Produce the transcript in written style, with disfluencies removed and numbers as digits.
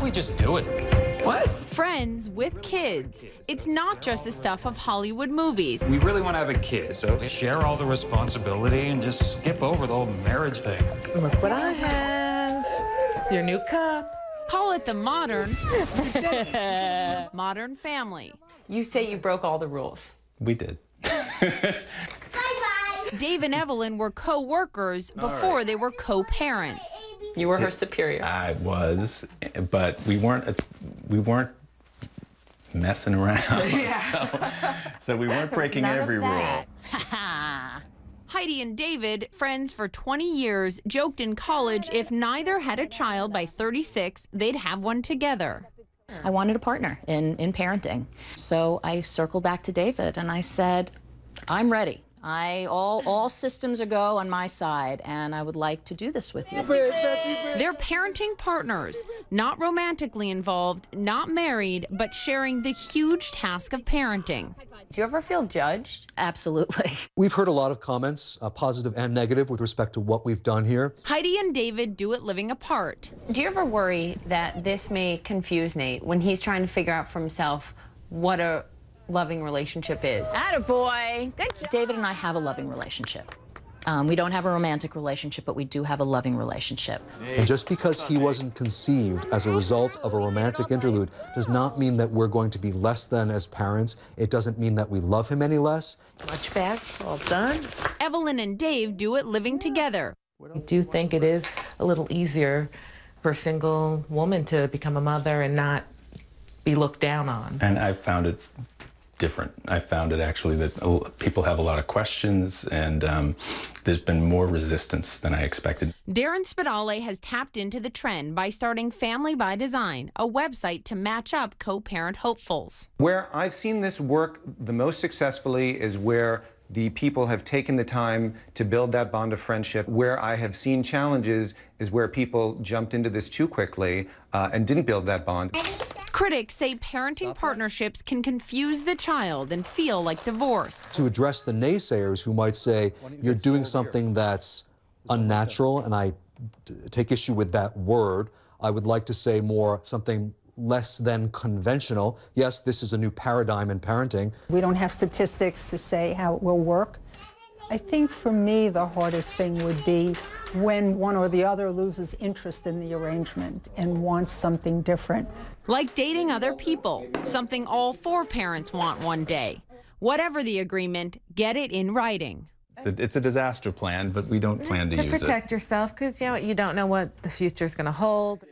don't we just do it? What? Friends with kids. It's not just the stuff of Hollywood movies. We really want to have a kid, so share all the responsibility and just skip over the whole marriage thing. Look what I have. Your new cup. Call it the modern family. You say you broke all the rules. We did. Dave and Evelyn were co-workers before they were co-parents. You were her superior. I was, but we weren't messing around. So we weren't breaking every rule. Heidi and David, friends for 20 years, joked in college if neither had a child by 36, they'd have one together. I wanted a partner in parenting. So I circled back to David and I said, I'm ready. All systems are go on my side, and I would like to do this with you. They're parenting partners, not romantically involved, not married, but sharing the huge task of parenting. Do you ever feel judged? Absolutely. We've heard a lot of comments, positive and negative, with respect to what we've done here. Heidi and David do it living apart. Do you ever worry that this may confuse Nate when he's trying to figure out for himself what a loving relationship is? Attaboy. Good job. David and I have a loving relationship. We don't have a romantic relationship, but we do have a loving relationship. And just because he wasn't conceived as a result of a romantic interlude does not mean that we're going to be less than as parents. It doesn't mean that we love him any less. Much back, all done. Evelyn and Dave do it living together. I do think it is a little easier for a single woman to become a mother and not be looked down on. And I found it different. I found it actually that people have a lot of questions, and there's been more resistance than I expected. Darren Spadale has tapped into the trend by starting Family by Design, a website to match up co-parent hopefuls. Where I've seen this work the most successfully is where the people have taken the time to build that bond of friendship. Where I have seen challenges is where people jumped into this too quickly and didn't build that bond. Critics say parenting partnerships can confuse the child and feel like divorce. To address the naysayers who might say you're doing something that's unnatural, and I take issue with that word, I would like to say more something less than conventional. Yes, this is a new paradigm in parenting. We don't have statistics to say how it will work. I think for me the hardest thing would be when one or the other loses interest in the arrangement and wants something different. Like dating other people, something all four parents want one day. Whatever the agreement, get it in writing. It's a disaster plan, but we don't plan to use it. To protect yourself, because you don't know what the future is going to hold.